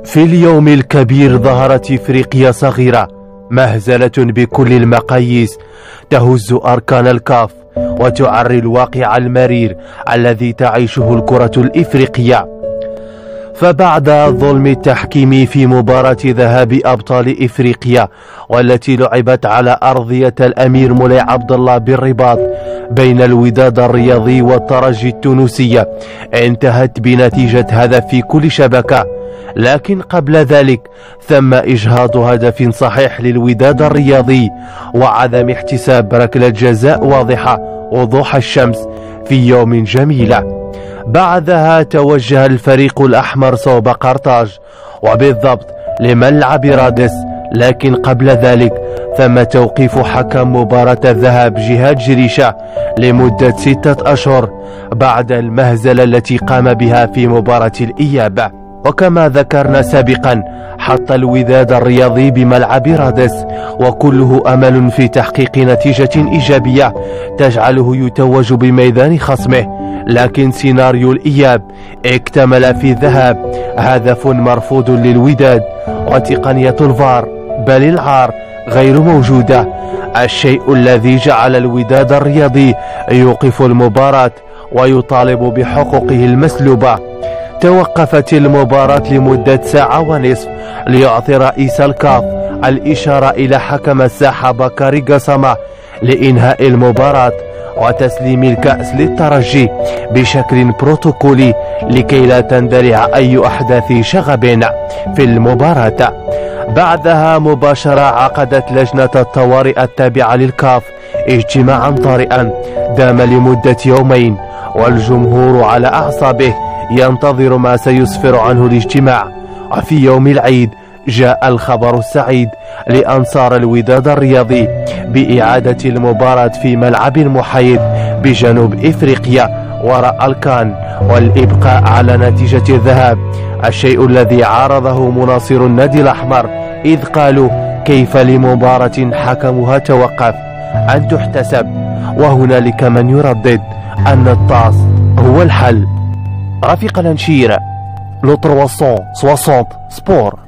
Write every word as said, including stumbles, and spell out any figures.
في اليوم الكبير ظهرت إفريقيا صغيرة مهزلة بكل المقاييس، تهز أركان الكاف وتعري الواقع المرير الذي تعيشه الكرة الإفريقية. فبعد ظلم التحكيم في مباراة ذهاب أبطال إفريقيا والتي لعبت على أرضية الأمير مولاي عبد الله بالرباط بين الوداد الرياضي والترجي التونسية، انتهت بنتيجة هدف في كل شبكة. لكن قبل ذلك ثم إجهاض هدف صحيح للوداد الرياضي وعدم احتساب ركلة جزاء واضحة وضوح الشمس في يوم جميلة. بعدها توجه الفريق الأحمر صوب قرطاج وبالضبط لملعب رادس، لكن قبل ذلك ثم توقيف حكم مباراة الذهاب جهاد جريشة لمدة ستة أشهر بعد المهزلة التي قام بها في مباراة الإياب. وكما ذكرنا سابقا حط الوداد الرياضي بملعب رادس وكله أمل في تحقيق نتيجة إيجابية تجعله يتوج بميدان خصمه، لكن سيناريو الإياب اكتمل في الذهاب، هدف مرفوض للوداد وتقنية الفار بل العار غير موجودة، الشيء الذي جعل الوداد الرياضي يوقف المباراة ويطالب بحقوقه المسلوبة. توقفت المباراة لمدة ساعة ونصف ليعطي رئيس الكاف الإشارة إلى حكم الساحة بكاري قسمة لإنهاء المباراة وتسليم الكأس للترجي بشكل بروتوكولي لكي لا تندرع أي أحداث شغب في المباراة. بعدها مباشرة عقدت لجنة الطوارئ التابعة للكاف اجتماعا طارئا دام لمدة يومين، والجمهور على أعصابه ينتظر ما سيسفر عنه الاجتماع. وفي يوم العيد جاء الخبر السعيد لأنصار الوداد الرياضي بإعادة المباراة في ملعب محايد بجنوب إفريقيا وراء الكان والإبقاء على نتيجة الذهاب، الشيء الذي عارضه مناصر النادي الأحمر إذ قالوا كيف لمباراة حكمها توقف أن تحتسب، وهنالك من يردد أن الطاس هو الحل. رفيق الانشير لو ثلاثمية وستين سبور.